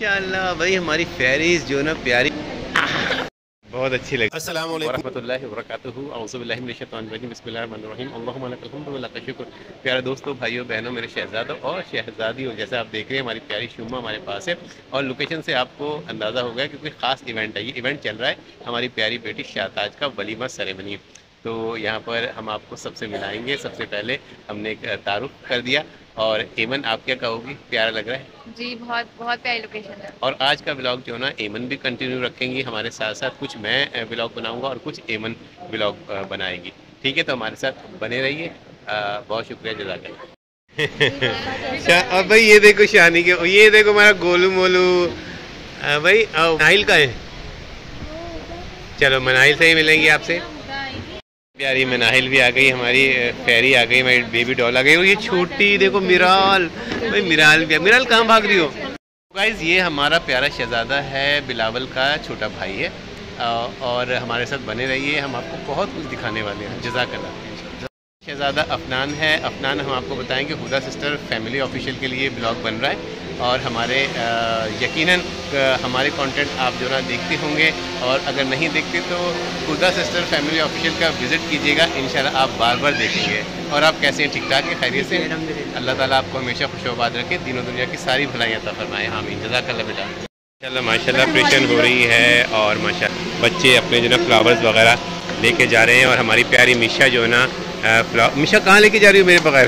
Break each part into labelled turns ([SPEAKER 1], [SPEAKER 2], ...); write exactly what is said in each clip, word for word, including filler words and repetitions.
[SPEAKER 1] माशाल्लाह भाई हमारी फेरीज जो ना प्यारी बहुत अच्छी लगी। अस्सलाम वालेकुम रहमतुल्लाहि व बरकातुहू। औज़ु बिल्लाहि मिनश शैतानिर रजीम। बिस्मिल्लाहिर रहमानिर रहीम। अल्लाहुम्मा लकल हम्दु व लकल शुक्र। प्यारे दोस्तों, भाइयों बहनों, मेरे शहजादों और शहजादियों, जैसा आप देख रहे हैं हमारी प्यारी शुमा हमारे पास है और लोकेशन से आपको अंदाज़ा हो गया कि कोई ख़ास इवेंट है। ये इवेंट चल रहा है हमारी प्यारी बेटी शाहताज का वलीमा सेरेमनी। तो यहाँ पर हम आपको सबसे मिलाएंगे। सबसे पहले हमने एक तारुफ कर दिया। और एमन, आप क्या कहोगी? प्यारा लग रहा है
[SPEAKER 2] जी, बहुत बहुत प्यारी लोकेशन है।
[SPEAKER 1] और आज का व्लॉग जो है ना एमन भी कंटिन्यू रखेंगी हमारे साथ साथ, कुछ मैं व्लॉग बनाऊंगा और कुछ एमन व्लॉग बनाएगी। ठीक है, तो हमारे साथ बने रहिए। बहुत शुक्रिया, जज़ाकल्लाह। अब भाई ये देखो शानी के, ये देखो हमारा गोलू मोलू भाई। मनाहिल का है, चलो मनाहिल से ही मिलेंगे आपसे। प्यारी मनाहिल भी आ गई, हमारी फेरी आ गई, हमारी बेबी डॉल आ गई। और ये छोटी देखो मिराल, भाई मिराल भी, मिराल कहाँ भाग रही हो? गाइस, ये हमारा प्यारा शहजादा है, बिलावल का छोटा भाई है और हमारे साथ बने रहिए, हम आपको बहुत कुछ दिखाने वाले हैं। जज़ाकल्लाह। शहजादा अफनान है। अफनान, हम आपको बताएंगे हुदा सिस्टर फैमिली ऑफिशियल के लिए ब्लॉग बन रहा है और हमारे यकीनन हमारे कंटेंट आप जो ना देखते होंगे और अगर नहीं देखते तो हुदा सिस्टर फैमिली ऑफिशियल का विज़िट कीजिएगा, इंशाल्लाह आप बार बार देखेंगे। और आप कैसे हैं? ठीक ठाक है, खैरियत से? अल्लाह ताला आपको हमेशा खुशआबाद रखे, दिनों दुनिया की सारी भलाइयाँ अता फरमाए, आमीन। जज़ाकल्लाह बेटा। माशाल्लाह माशाल्लाह प्रेशन हो रही है और माशाल्लाह बच्चे अपने जो ना फ्लावर्स वगैरह लेके जा रहे हैं और हमारी प्यारी मिशा जो है ना फ्लावर, मिशा कहाँ लेके जा रही हो मेरे बगैर?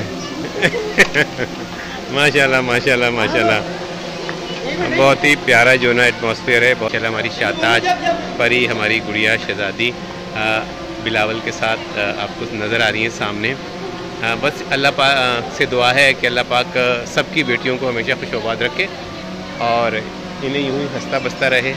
[SPEAKER 1] माशाल्लाह माशाल्लाह माशाल्लाह, बहुत ही प्यारा जो ना एटमॉस्फेयर है। बहुत माशाल्लाह हमारी शाहताज परी, हमारी गुड़िया शहजादी बिलावल के साथ आपको नज़र आ रही हैं सामने। आ, बस अल्लाह पाक से दुआ है कि अल्लाह पाक सबकी बेटियों को हमेशा खुशआबाद रखे और इन्हें यूं ही हंसता बसता रहे।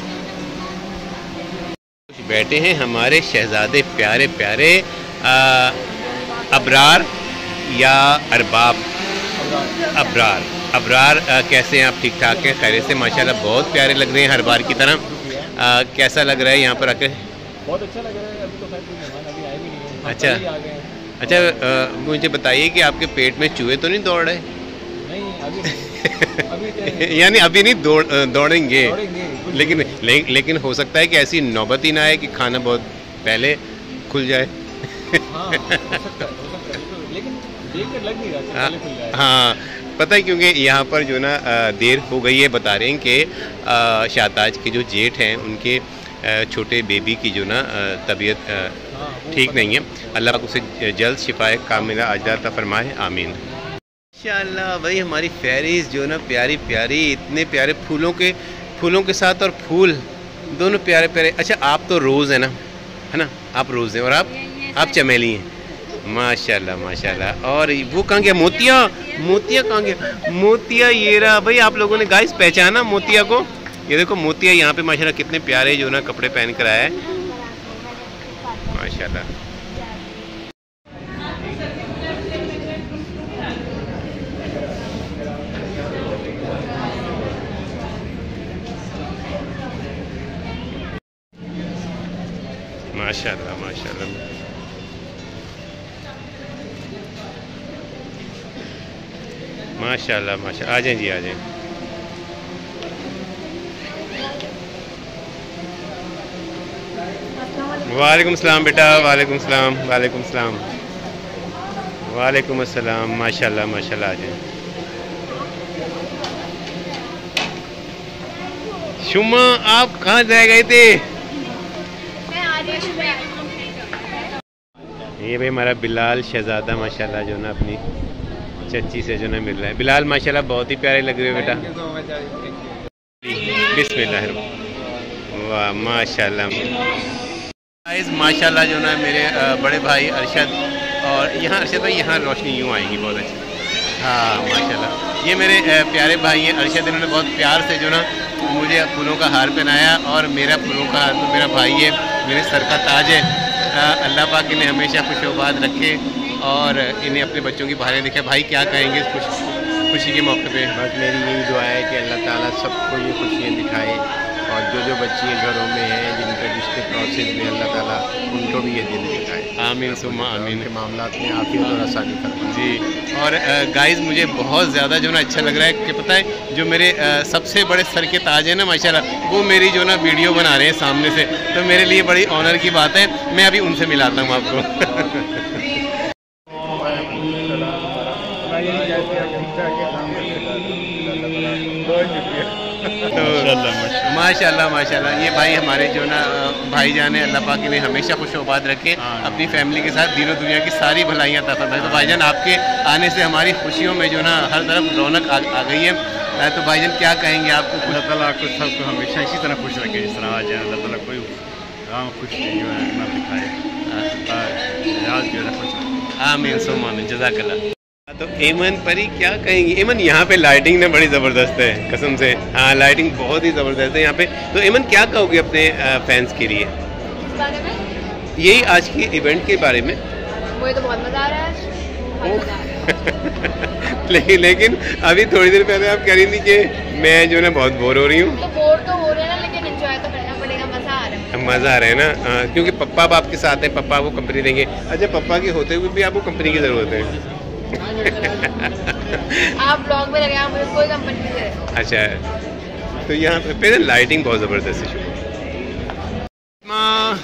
[SPEAKER 1] बैठे हैं हमारे शहजादे प्यारे प्यारे आ, अबरार या अरबाब? अबरार। अबरार आ, कैसे हैं आप? ठीक ठाक हैं, खैरियत से? माशाल्लाह बहुत प्यारे लग रहे हैं हर बार की तरह। आ, कैसा लग रहा है यहाँ पर आकर?
[SPEAKER 3] बहुत अच्छा लग रहा है। अभी तो खैर कोई मेहमान अभी आए भी नहीं हैं।
[SPEAKER 1] अच्छा
[SPEAKER 3] आ गए हैं।
[SPEAKER 1] अच्छा, आ, मुझे बताइए कि आपके पेट में चूहे तो नहीं दौड़ रहे?
[SPEAKER 3] नहीं, अभी नहीं। अभी
[SPEAKER 1] यानी अभी नहीं दौड़ दौड़ेंगे,
[SPEAKER 3] दौड़ेंगे
[SPEAKER 1] लेकिन ले, लेकिन हो सकता है कि ऐसी नौबत ही ना आए कि खाना बहुत पहले खुल जाए।
[SPEAKER 3] हाँ, हो सकता है, हो सकता है। तो लेकिन देख कर लग नहीं रहा कि पहले खुल जाए।
[SPEAKER 1] हाँ, पता है क्योंकि यहाँ पर जो ना देर हो गई है। बता रहे हैं कि शाहताज के जो जेठ हैं उनके छोटे बेबी की जो ना तबीयत ठीक नहीं है। अल्लाह पाक उसे जल्द शिफाए कामिला अजला अता फरमाए, आमीन। माशाल्लाह भाई हमारी फेरीज जो ना प्यारी प्यारी, इतने प्यारे फूलों के फूलों के साथ और फूल दोनों प्यारे प्यारे। अच्छा, आप तो रोज़ है ना, है ना? आप रोज़ हैं और आप आप चमेली हैं। माशाल्लाह माशाल्लाह। और वो कहाँ गया मोतिया? मोतिया कहाँ गया? मोतिया ये रहा भाई। आप लोगों ने गाइस पहचाना मोतिया को? ये देखो मोतिया यहाँ पे माशाल्लाह कितने प्यारे जो ना कपड़े पहन कर आया है, माशाल्लाह। माशाल्लाह माशाल्लाह माशाल्लाह माशाल्लाह। आ जाएं जी, आ जाएं। वालेकुम सलाम बेटा। वालेकुम सलाम। वालेकुम सलाम। वालेकुम अस्सलाम। माशाल्लाह माशाल्लाह। आ जाएं। शुमा, आप कहाँ जा गए थे? ये भाई हमारा बिलाल शहजादा माशाल्लाह जो ना अपनी चच्ची से जो ना मिल रहा है। बिलाल माशाल्लाह बहुत ही प्यारे लग रहे हो बेटा। बिस्मिल्लाह। वाह माशाल्लाह। माशाल्लाह जो ना मेरे बड़े भाई अरशद, और यहाँ अरशद भाई यहाँ रोशनी यूँ आएगी बहुत अच्छी। हाँ माशाल्लाह, ये मेरे प्यारे भाई हैं अरशद, इन्होंने बहुत प्यार से जो ना मुझे फूलों का हार पहनाया और मेरा फूलों का हार तो मेरा भाई है, मेरे सर का ताज है। अल्लाह पाक इन्हें हमेशा खुशआबाद रखे और इन्हें अपने बच्चों की बहारें दिखे। भाई क्या कहेंगे इस खुश खुशी के मौके पे?
[SPEAKER 4] बस मेरी यही दुआ है कि अल्लाह ताला सबको ये खुशियाँ दिखाए और जो जो बच्चियाँ घरों में हैं जिनका रिश्ते प्रोसेस में, अल्लाह ताला उनको भी ये दिन दिखाए।
[SPEAKER 1] आमीन सुम्मा आमीन।
[SPEAKER 4] के मामलात में आफियत और आसानी फरमाए
[SPEAKER 1] जी। और गाइस मुझे बहुत ज़्यादा जो ना अच्छा लग रहा है कि पता है जो मेरे आ, सबसे बड़े सर के ताज है ना माशाल्लाह, वो मेरी जो ना वीडियो बना रहे हैं सामने से, तो मेरे लिए बड़ी ऑनर की बात है। मैं अभी उनसे मिलाता हूँ आपको। माशाल्लाह माशाल्लाह, ये भाई हमारे जो ना भाईजान है, अल्लाह पाक इन्हें हमेशा खुशोबाद रखे, अपनी फैमिली के साथ दीनों दुनिया की सारी भलाइयाँ अता फरमाए। तो भाईजान आपके आने से हमारी खुशियों में जो ना हर तरफ रौनक आ, आ गई है। तो भाईजान क्या कहेंगे आपको?
[SPEAKER 3] अल्लाह ताला आपको सबको हमेशा इसी तरह खुश रखे जिस तरह आज अल्लाह ताला कोई गाँव खुश जो है ना दिखाए, याद जो है खुश रखे।
[SPEAKER 1] आमीन सुम्मा आमीन, जज़ाकल्लाह। तो एमन परी क्या कहेंगी? एमन यहाँ पे लाइटिंग ना बड़ी ज़बरदस्त है कसम से, हाँ लाइटिंग बहुत ही ज़बरदस्त है यहाँ पे। तो एमन क्या कहोगे अपने फैंस के लिए
[SPEAKER 2] बारे में?
[SPEAKER 1] यही आज के इवेंट के बारे में?
[SPEAKER 2] मुझे तो बहुत मज़ा आ रहा है, बहुत मज़ा आ रहा है।
[SPEAKER 1] लेकिन लेकिन अभी थोड़ी देर पहले आप कह रही थी कि मैं जो ना बहुत बोर हो रही हूँ।
[SPEAKER 2] तो बोर तो हो रहे हैं ना, लेकिन एंजॉय तो करना पड़ेगा, मज़ा आ रहा है।
[SPEAKER 1] मज़ा आ रहा है ना, हाँ, क्योंकि पप्पा अब आपके साथ हैं, पप्पा आपको कंपनी देंगे। अच्छा, पप्पा के होते हुए भी आपको कंपनी की ज़रूरत है?
[SPEAKER 2] आप ब्लॉग में लगे, आप मुझे कोई कंपनी नहीं दे रहे।
[SPEAKER 1] अच्छा, तो यहाँ पे पहले लाइटिंग बहुत ज़बरदस्त है। माँ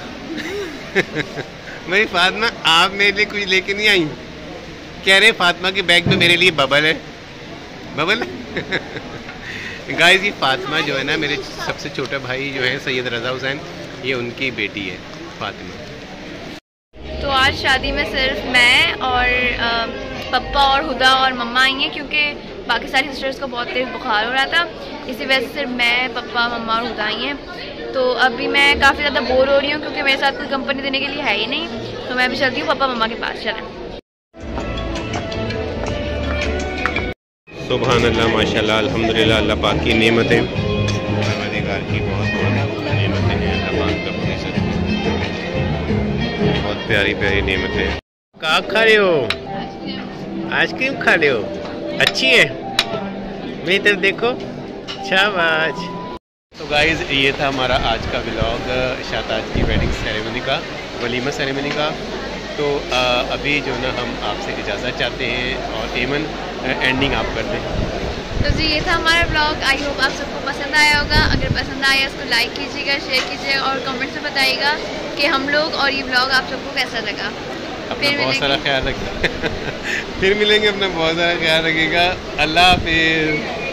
[SPEAKER 1] मेरी फातिमा, आप मेरे लिए कुछ लेके नहीं आई? कह रहे फातिमा के बैग में मेरे लिए बबल है, बबल है। गाइस ये फातिमा जो है ना, मेरे सबसे छोटा भाई जो है सैयद रज़ा हुसैन, ये उनकी बेटी है फातिमा।
[SPEAKER 2] तो आज शादी में सिर्फ मैं और आ, पप्पा और हुदा और मम्मा आई हैं, क्योंकि बाकी सारी सिस्टर्स को बहुत तेज़ बुखार हो रहा था, इसी वजह से सिर्फ मैं, पप्पा, मम्मा और हुदा आई हैं। तो अभी मैं काफ़ी ज़्यादा बोर हो रही हूँ क्योंकि मेरे साथ कोई कंपनी देने के लिए है ही नहीं, तो मैं भी चलती हूँ पापा मम्मा के पास। चलें।
[SPEAKER 1] सुभान अल्लाह, माशाल्लाह, अल्हम्दुलिल्लाह, अल्लाह पाक की नेमतें, परवरदिगार की बहुत बहुत नेमतें हैं, अल्लाह पाक का बड़ी सच बहुत प्यारी प्यारी नेमतें। क्या खा रहे हो? आइसक्रीम खा रहे हो? अच्छी है, मेरी तरफ देखो, शाबाश। तो गाइज़ ये था हमारा आज का व्लॉग शाताज की वेडिंग सेरेमनी का, वलीमा सेरेमनी का। तो आ, अभी जो ना हम आपसे इजाज़त चाहते हैं और एमन एंडिंग आप कर दें।
[SPEAKER 2] तो जी ये था हमारा ब्लॉग, आई होप आप सबको पसंद आया होगा। अगर पसंद आया इसको लाइक कीजिएगा, शेयर कीजिएगा और कमेंट में बताइएगा कि हम लोग और ये ब्लॉग आप सबको कैसा लगा।
[SPEAKER 1] अपना बहुत सारा ख्याल रखिए। फिर मिलेंगे, अपना बहुत सारा ख्याल रखिएगा। अल्लाह हाफिज़।